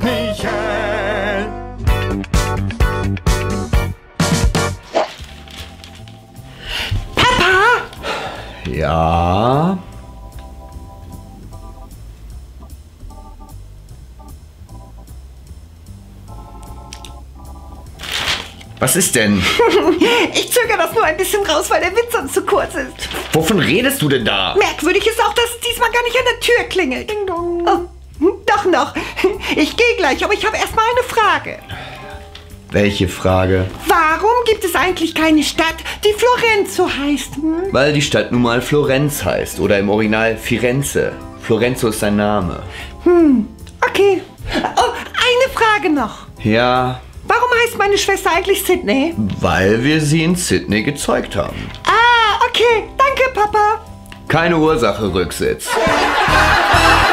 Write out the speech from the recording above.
Michael. Papa! Ja? Was ist denn? Ich zögere das nur ein bisschen raus, weil der Witz sonst zu kurz ist. Wovon redest du denn da? Merkwürdig ist auch, dass es diesmal gar nicht an der Tür klingelt. Ding dong. Oh, doch noch. Ich gehe gleich, aber ich habe erstmal eine Frage. Welche Frage? Warum gibt es eigentlich keine Stadt, die Florenzo heißt? Weil die Stadt nun mal Florenz heißt oder im Original Firenze. Florenzo ist sein Name. Okay. Oh, eine Frage noch. Ja, Warum heißt meine Schwester eigentlich Sydney? weil wir sie in Sydney gezeugt haben. Ah, okay. Danke, Papa. Keine Ursache, Rücksitz.